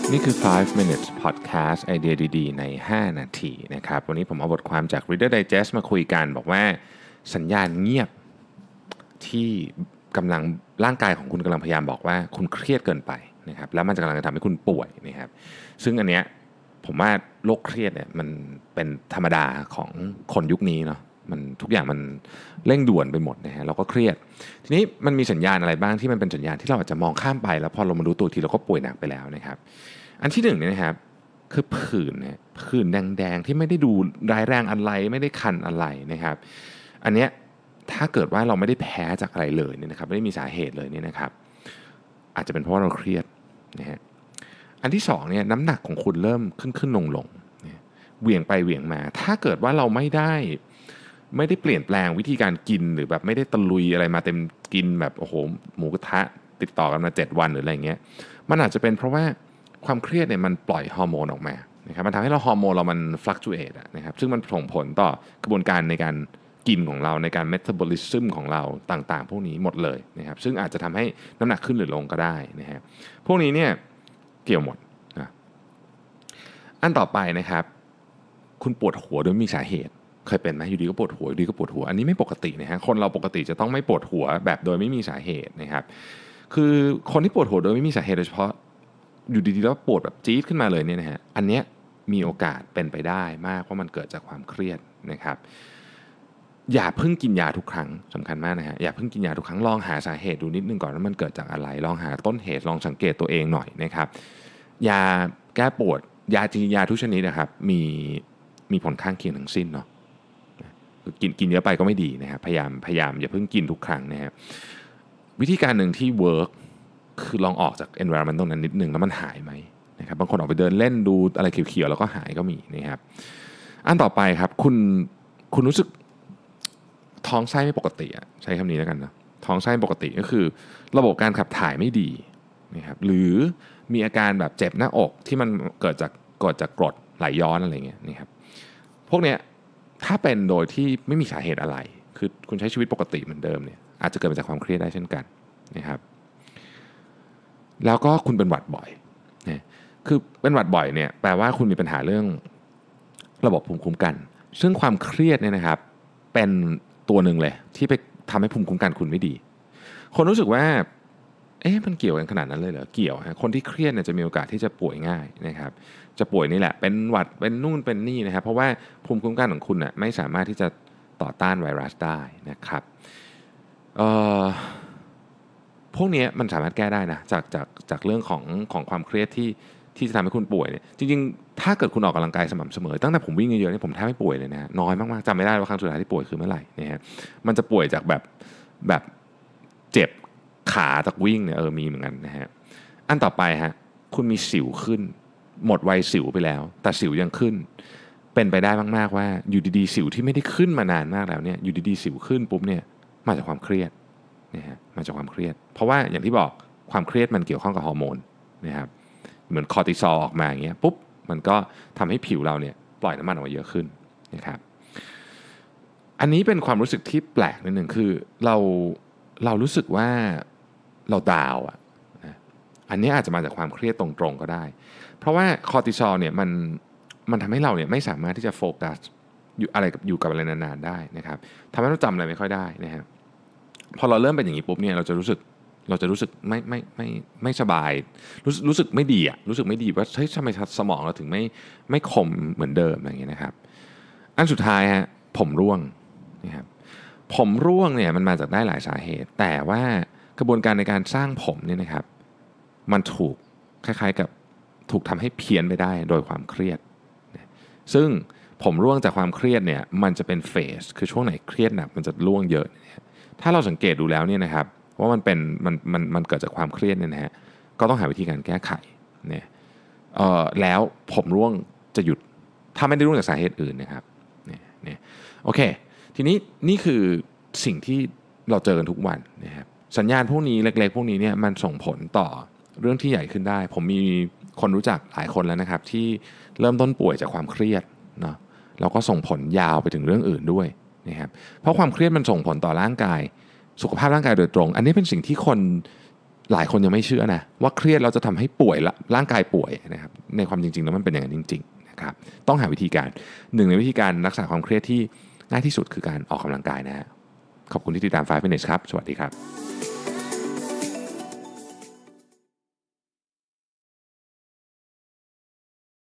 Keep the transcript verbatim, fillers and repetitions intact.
นี่คือ ไฟว์ minutes podcast ไอเดียดีๆในห้านาทีนะครับวันนี้ผมเอาบทความจาก Reader Digest มาคุยกันบอกว่าสัญญาณเงียบที่กำลังร่างกายของคุณกำลังพยายามบอกว่าคุณเครียดเกินไปนะครับแล้วมันจะกำลังจะทำให้คุณป่วยนะครับซึ่งอันเนี้ยผมว่าโรคเครียดเนี่ยมันเป็นธรรมดาของคนยุคนี้เนาะมันทุกอย่างมันเร่งด่วนไปหมดนะฮะเราก็เครียดทีนี้มันมีสัญญาณอะไรบ้างที่มันเป็นสัญญาณที่เราอาจจะมองข้ามไปแล้วพอเรามารู้ตัวทีเราก็ป่วยหนักไปแล้วนะครับอันที่หนึ่งเนี่ยนะครับคือผื่นนะผื่นแดงๆที่ไม่ได้ดูร้ายแรงอะไรไม่ได้คันอะไรนะครับอันเนี้ยถ้าเกิดว่าเราไม่ได้แพ้จากอะไรเลยเนี่ยนะครับไม่ได้มีสาเหตุเลยเนี่ยนะครับอาจจะเป็นเพราะว่าเราเครียดนะฮะอันที่สองเนี่ยน้ำหนักของคุณเริ่มขึ้นขึ้นลงลงเหวี่ยงไปเหวี่ยงมาถ้าเกิดว่าเราไม่ได้ไม่ได้เปลี่ยนแปลงวิธีการกินหรือแบบไม่ได้ตะลุยอะไรมาเต็มกินแบบโอ้โหหมูกระทะติดต่อกันมาเจ็ดวันหรืออะไรเงี้ยมันอาจจะเป็นเพราะว่าความเครียดเนี่ยมันปล่อยฮอร์โมนออกมานะครับมันทำให้เราฮอร์โมนเรามัน fluctuate นะครับซึ่งมันส่งผลต่อกระบวนการในการกินของเราในการ metabolism ของเราต่างๆพวกนี้หมดเลยนะครับซึ่งอาจจะทำให้น้ำหนักขึ้นหรือลงก็ได้นะฮะพวกนี้เนี่ยเกี่ยวหมดนะอันต่อไปนะครับคุณปวดหัวโดยไม่มีสาเหตุเคยเป็นไหมอยู่ดีก็ปวดหัวอยู่ดีก็ปวดหัวอันนี้ไม่ปกตินะฮะคนเราปกติจะต้องไม่ปวดหัวแบบโดยไม่มีสาเหตุนะครับคือคนที่ปวดหัวโดยไม่มีสาเหตุโดยเฉพาะอยู่ดีๆแล้วปวดแบบจี๊ดขึ้นมาเลยเนี่ยนะฮะอันเนี้ยมีโอกาสเป็นไปได้มากว่ามันเกิดจากความเครียดนะครับอย่าเพิ่งกินยาทุกครั้งสำคัญมากนะฮะอย่าเพิ่งกินยาทุกครั้งลองหาสาเหตุดูนิดนึงก่อนว่ามันเกิดจากอะไรลองหาต้นเหตุลองสังเกตตัวเองหน่อยนะครับยาแก้ปวดยาจริงยาทุกชนิดนะครับมีมีผลข้างเคียงทั้งสิ้นเนาะกินกินเยอะไปก็ไม่ดีนะครับพยายามพยายามอย่าเพิ่งกินทุกครั้งนะครับวิธีการหนึ่งที่เวิร์กคือลองออกจาก environment ตรงนั้นนิดนึงแล้วมันหายไหมนะครับบางคนออกไปเดินเล่นดูอะไรเขียวๆแล้วก็หายก็มีนะครับอันต่อไปครับคุณคุณรู้สึกท้องไส้ไม่ปกติอะใช้คำนี้แล้วกันนะท้องไส้ปกติก็คือระบบการขับถ่ายไม่ดีนะครับหรือมีอาการแบบเจ็บหน้าอกที่มันเกิดจากเกิดจากกรดไหลย้อนอะไรเงี้ยนะครับพวกเนี้ยถ้าเป็นโดยที่ไม่มีสาเหตุอะไรคือคุณใช้ชีวิตปกติเหมือนเดิมเนี่ยอาจจะเกิดมาจากความเครียดได้เช่นกันนะครับแล้วก็คุณเป็นหวัดบ่อยนะคือเป็นหวัดบ่อยเนี่ยแปลว่าคุณมีปัญหาเรื่องระบบภูมิคุ้มกันซึ่งความเครียดเนี่ยนะครับเป็นตัวหนึ่งเลยที่ไปทำให้ภูมิคุ้มกันคุณไม่ดีคนรู้สึกว่าเอ๊ะมันเกี่ยวกันขนาดนั้นเลยเหรอเกี่ยวฮะคนที่เครียดเนี่ยจะมีโอกาสที่จะป่วยง่ายนะครับจะป่วยนี่แหละเป็นหวัดเป็นนู่นเป็นนี่นะครับเพราะว่าภูมิคุ้มกันของคุณน่ะไม่สามารถที่จะต่อต้านไวรัสได้นะครับเอ่อพวกนี้มันสามารถแก้ได้นะจากจากจากเรื่องของของความเครียดที่ที่จะทำให้คุณป่วยเนี่ยจริงๆถ้าเกิดคุณออกกำลังกายสม่ำเสมอตั้งแต่ผมวิ่งเยอะๆนี่ผมแทบไม่ป่วยเลยนะน้อยมากๆจำไม่ได้ว่าครั้งสุดท้ายที่ป่วยคือเมื่อไหร่นะฮะมันจะป่วยจากแบบแบบเจ็บขาจากวิ่งเนี่ยเออมีเหมือนกันนะฮะอันต่อไปฮะคุณมีสิวขึ้นหมดวัยสิวไปแล้วแต่สิวยังขึ้นเป็นไปได้มากๆว่าอยู่ดีๆสิวที่ไม่ได้ขึ้นมานานมากแล้วเนี่ยอยู่ดีๆสิวขึ้นปุ๊บเนี่ยมาจากความเครียดนะฮะมาจากความเครียดเพราะว่าอย่างที่บอกความเครียดมันเกี่ยวข้องกับฮอร์โมนนะครับเหมือนคอร์ติซอลออกมาอย่างเงี้ยปุ๊บมันก็ทำให้ผิวเราเนี่ยปล่อยน้ำมันออกมาเยอะขึ้นนะครับอันนี้เป็นความรู้สึกที่แปลกนิดนึงคือเราเรารู้สึกว่าเราดาวอ่ะนะอันนี้อาจจะมาจากความเครียดตรงๆก็ได้เพราะว่าคอร์ติซอลเนี่ยมันมันทำให้เราเนี่ยไม่สามารถที่จะโฟกัสอยู่อะไรกับอยู่กับอะไรนานๆได้นะครับทำให้เราจำอะไรไม่ค่อยได้นะครับพอเราเริ่มเป็นอย่างนี้ปุ๊บเนี่ยเราจะรู้สึกเราจะรู้สึกไม่ไม่ไม่ไม่สบายรู้รู้สึกไม่ดีอ่ะรู้สึกไม่ดีว่าเฮ้ยทำไมสมองเราถึงไม่ไม่คมเหมือนเดิมอย่างเงี้ยนะครับอันสุดท้ายฮะผมร่วงนะครับผมร่วงเนี่ยมันมาจากได้หลายสาเหตุแต่ว่ากระบวนการในการสร้างผมเนี่ยนะครับมันถูกคล้ายๆกับถูกทำให้เพี้ยนไปได้โดยความเครียดซึ่งผมร่วงจากความเครียดเนี่ยมันจะเป็นเฟสคือช่วงไหนเครียดหนักมันจะร่วงเยอะถ้าเราสังเกตดูแล้วเนี่ยนะครับว่ามันเป็นมันมันมันเกิดจากความเครียดเนี่ยนะฮะก็ต้องหาวิธีการแก้ไขเนี่ยเอ่อแล้วผมร่วงจะหยุดถ้าไม่ได้ร่วงจากสาเหตุอื่นนะครับเนี่ยเนี่ยโอเคทีนี้นี่คือสิ่งที่เราเจอกันทุกวันนะครับสัญญาณพวกนี้เล็กๆพวกนี้เนี่ยมันส่งผลต่อเรื่องที่ใหญ่ขึ้นได้ผมมีคนรู้จักหลายคนแล้วนะครับที่เริ่มต้นป่วยจากความเครียดเนาะแล้วก็ส่งผลยาวไปถึงเรื่องอื่นด้วยนะครับเพราะความเครียดมันส่งผลต่อร่างกายสุขภาพร่างกายโดยตรงอันนี้เป็นสิ่งที่คนหลายคนยังไม่เชื่อนะว่าเครียดเราจะทำให้ป่วยละร่างกายป่วยนะครับในความจริงๆแล้วมันเป็นอย่างนั้นจริงๆนะครับต้องหาวิธีการหนึ่งในวิธีการรักษาความเครียดที่ง่ายที่สุดคือการออกกำลังกายนะฮะขอบคุณที่ติดตามไฟว์ minutes ครับสวัสดีครับ